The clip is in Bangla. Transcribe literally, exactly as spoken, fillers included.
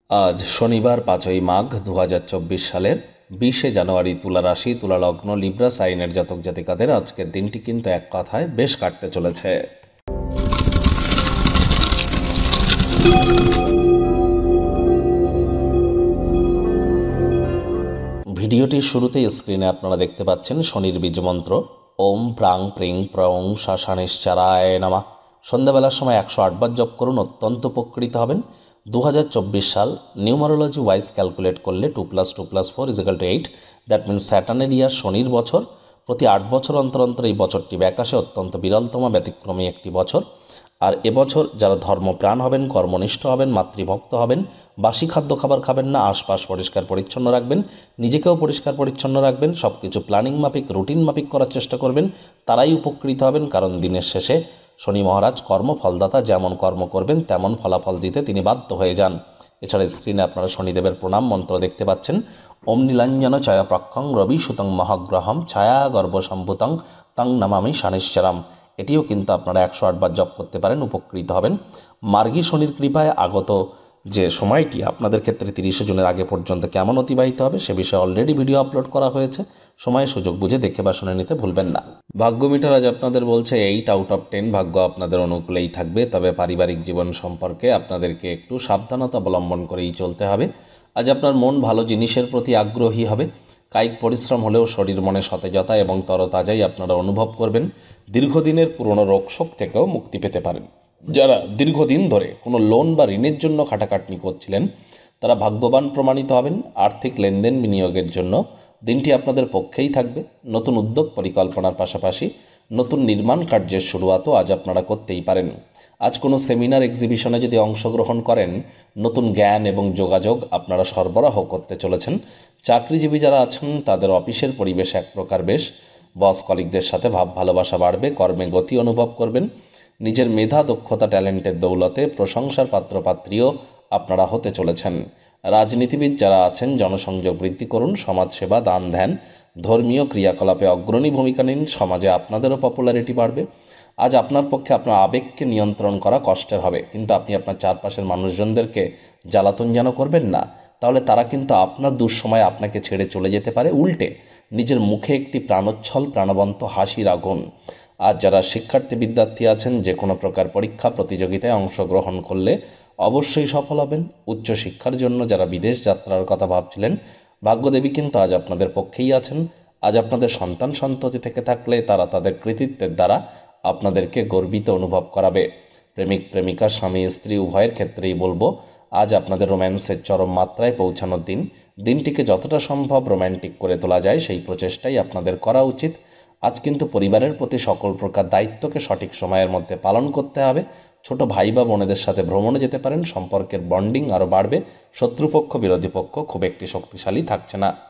আজ শনিবার পাঁচই মাঘ দু হাজার চব্বিশ সালের বিশে জানুয়ারি তুলা রাশি তুলা লগ্ন লিব্রা সাইনের জাতক জাতিকাদের আজকের দিনটি কিন্তু এক কথায় বেশ কাটতে চলেছে। ভিডিওটির শুরুতেই স্ক্রিনে আপনারা দেখতে পাচ্ছেন শনির বীজ মন্ত্র ওম প্রাং প্রিং প্রং শাসানিশ্চারায় নামা। সন্ধ্যাবেলার সময় একশো আটবার জপ করুন, অত্যন্ত উপকৃত হবেন। দু হাজার চব্বিশ সাল নিউমারোলজি ওয়াইজ ক্যালকুলেট করলে two plus two plus four equal to eight, that means স্যাটার্নের ইয়ার, শনির বছর। প্রতি আট বছর অন্তর অন্তর এই বছরটি ব্যাক আসে, অত্যন্ত বিরলতম ব্যতিক্রমী একটি বছর। আর এবছর যারা ধর্মপ্রাণ হবেন, কর্মনিষ্ঠ হবেন, মাতৃভক্ত হবেন, বাসি খাদ্য খাবার খাবেন না, আশপাশ পরিষ্কার পরিচ্ছন্ন রাখবেন, নিজেকেও পরিষ্কার পরিচ্ছন্ন রাখবেন, সব কিছু প্ল্যানিং মাফিক রুটিন মাফিক করার চেষ্টা করবেন, তারাই উপকৃত হবেন। কারণ দিনের শেষে শনি মহারাজ কর্মফলদাতা, যেমন কর্ম করবেন তেমন ফলাফল দিতে তিনি বাধ্য হয়ে যান। এছাড়া স্ক্রিনে আপনারা শনিদেবের প্রণাম মন্ত্র দেখতে পাচ্ছেন। ওম নীলাঞ্জন ছায়া প্রক্ষং রবি সুতং মহাগ্রহম ছায়া গর্ভসম্ভূতং তং নমামি শনিশ্চরম। এটিও কিন্তু আপনারা একশো আটবার জপ করতে পারেন, উপকৃত হবেন। মার্গী শনির কৃপায় আগত যে সময়টি আপনাদের ক্ষেত্রে তিরিশে জুনের আগে পর্যন্ত কেমন অতিবাহিত হবে সে বিষয়ে অলরেডি ভিডিও আপলোড করা হয়েছে, সময় সুযোগ বুঝে দেখে বা শুনে নিতে ভুলবেন না। ভাগ্য মিটার আজ আপনাদের বলছে এইট আউট অফ টেন, ভাগ্য আপনাদের অনুকূলেই থাকবে। তবে পারিবারিক জীবন সম্পর্কে আপনাদেরকে একটু সাবধানতা অবলম্বন করেই চলতে হবে। আজ আপনার মন ভালো জিনিসের প্রতি আগ্রহী হবে। কায়িক পরিশ্রম হলেও শরীর মনে সতেজতা এবং তরতাজাই আপনারা অনুভব করবেন। দীর্ঘদিনের পুরনো রোগশোক থেকেও মুক্তি পেতে পারেন। যারা দীর্ঘদিন ধরে কোনো লোন বা ঋণের জন্য খাটাখাটনি করছিলেন তারা ভাগ্যবান প্রমাণিত হবেন। আর্থিক লেনদেন বিনিয়োগের জন্য দিনটি আপনাদের পক্ষেই থাকবে। নতুন উদ্যোগ পরিকল্পনার পাশাপাশি নতুন নির্মাণ কার্যের শুরুয়াতও আজ আপনারা করতেই পারেন। আজ কোনো সেমিনার এক্সিবিশনে যদি অংশগ্রহণ করেন, নতুন জ্ঞান এবং যোগাযোগ আপনারা সরবরাহ করতে চলেছেন। চাকরিজীবী যারা আছেন তাদের অফিসের পরিবেশ এক প্রকার বেশ, বস কলিগদের সাথে ভাব ভালোবাসা বাড়বে, কর্মে গতি অনুভব করবেন। নিজের মেধা দক্ষতা ট্যালেন্টের দৌলতে প্রশংসার পাত্রপাত্রীও আপনারা হতে চলেছেন। রাজনীতিবিদ যারা আছেন জনসংযোগ বৃদ্ধি করুন, সমাজসেবা, দান ধ্যান, ধর্মীয় ক্রিয়াকলাপে অগ্রণী ভূমিকা নিন, সমাজে আপনাদেরও পপুলারিটি বাড়বে। আজ আপনার পক্ষে আপনার আবেগকে নিয়ন্ত্রণ করা কষ্টের হবে, কিন্তু আপনি আপনার চারপাশের মানুষজনদেরকে জ্বালাতন যেন করবেন না, তাহলে তারা কিন্তু আপনার দুঃসময় আপনাকে ছেড়ে চলে যেতে পারে। উল্টে নিজের মুখে একটি প্রাণোচ্ছল প্রাণবন্ত হাসির আগুন। আজ যারা শিক্ষার্থী বিদ্যার্থী আছেন যে কোনো প্রকার পরীক্ষা প্রতিযোগিতায় অংশগ্রহণ করলে অবশ্যই সফল হবেন। উচ্চশিক্ষার জন্য যারা বিদেশ যাত্রার কথা ভাবছিলেন, ভাগ্যদেবী কিন্তু আজ আপনাদের পক্ষেই আছেন। আজ আপনাদের সন্তান সন্ততি থেকে থাকলে তারা তাদের কৃতিত্বের দ্বারা আপনাদেরকে গর্বিত অনুভব করাবে। প্রেমিক প্রেমিকা, স্বামী স্ত্রী উভয়ের ক্ষেত্রেই বলবো আজ আপনাদের রোম্যান্সের চরম মাত্রায় পৌঁছানোর দিন। দিনটিকে যতটা সম্ভব রোম্যান্টিক করে তোলা যায় সেই প্রচেষ্টাই আপনাদের করা উচিত। আজ কিন্তু পরিবারের প্রতি সকল প্রকার দায়িত্বকে সঠিক সময়ের মধ্যে পালন করতে হবে। ছোট ভাই বা বোনেদের সাথে ভ্রমণে যেতে পারেন, সম্পর্কের বন্ডিং আরও বাড়বে। শত্রুপক্ষ বিরোধী পক্ষ খুব একটি শক্তিশালী থাকছে না।